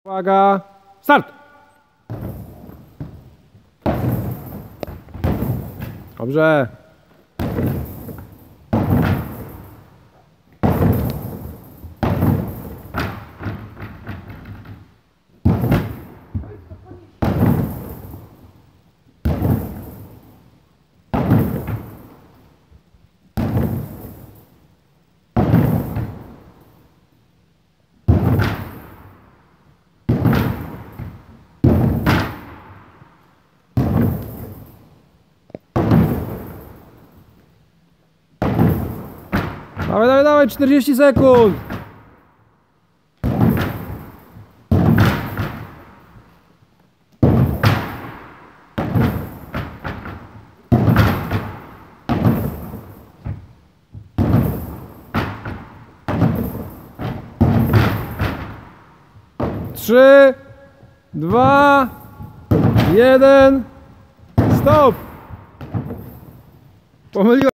Uwaga, start! Dobrze. Dawaj, dawaj, dawaj, 40 sekund! Trzy, 2, 1, stop! Pomyliłem.